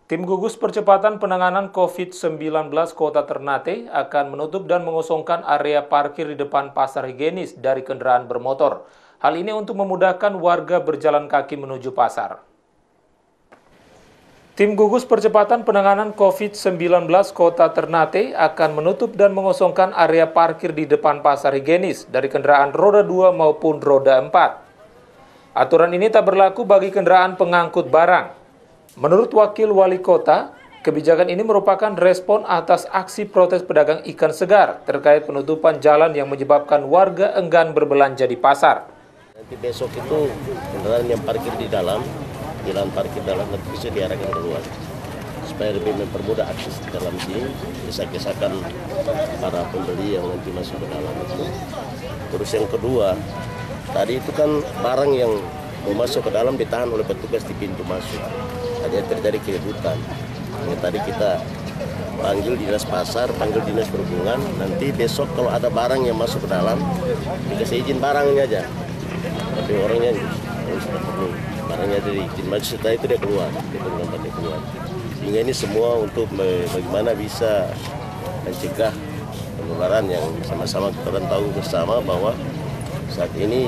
Tim gugus percepatan penanganan COVID-19 Kota Ternate akan menutup dan mengosongkan area parkir di depan pasar higienis dari kendaraan bermotor. Hal ini untuk memudahkan warga berjalan kaki menuju pasar. Tim gugus percepatan penanganan COVID-19 Kota Ternate akan menutup dan mengosongkan area parkir di depan pasar higienis dari kendaraan roda 2 maupun roda 4. Aturan ini tak berlaku bagi kendaraan pengangkut barang. Menurut Wakil Wali Kota, kebijakan ini merupakan respon atas aksi protes pedagang ikan segar terkait penutupan jalan yang menyebabkan warga enggan berbelanja di pasar. Nanti besok itu kendaraan yang parkir di dalam, jalan parkir dalam nanti bisa diarahkan keluar. Supaya lebih mempermudah akses ke dalam sini, kisahkan para pembeli yang nanti masuk ke dalam itu. Terus yang kedua, tadi itu kan barang yang mau masuk ke dalam ditahan oleh petugas di pintu masuk. Tadi terjadi keributan. Tadi kita panggil dinas pasar, panggil dinas perhubungan. Nanti besok kalau ada barang yang masuk ke dalam, dikasih izin barangnya aja. Tapi orangnya sudah penuh. Barangnya dari izin masuk, setelah itu dia keluar. Dia keluar. Sehingga ini semua untuk bagaimana bisa mencegah penularan yang sama-sama kita tahu bersama bahwa saat ini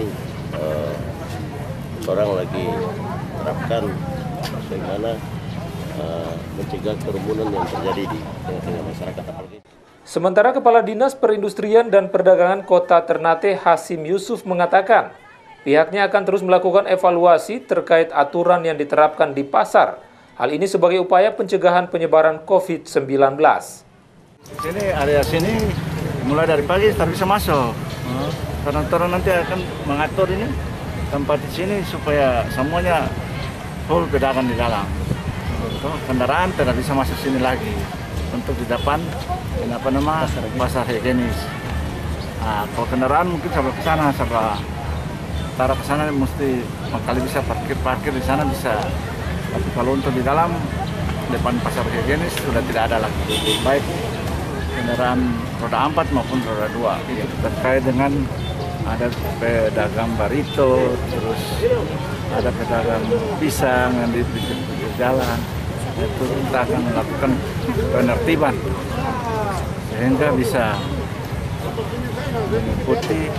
orang lagi terapkan bagaimana mencegah kerumunan yang terjadi di tengah-tengah masyarakat. Sementara Kepala Dinas Perindustrian dan Perdagangan Kota Ternate Hasim Yusuf mengatakan, pihaknya akan terus melakukan evaluasi terkait aturan yang diterapkan di pasar. Hal ini sebagai upaya pencegahan penyebaran COVID-19. Sini area sini mulai dari pagi tak bisa masuk. Karena nanti akan mengatur ini tempat di sini supaya semuanya full pedagang di dalam. Kendaraan tidak bisa masuk sini lagi. Untuk di depan pasar higienis. Kalau kendaraan mungkin sampai ke sana, sampai ke sana mesti kali bisa parkir di sana bisa. Tapi kalau untuk di dalam depan pasar higienis sudah tidak ada lagi. Baik kendaraan roda 4 maupun roda 2. Itu terkait dengan ada pedagang barito, terus ada pedagang pisang yang di pinggir jalan. Itu kita akan melakukan penertiban sehingga bisa mengikuti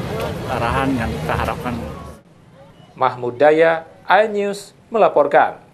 arahan yang kita harapkan. Mahmud Daya, iNews melaporkan.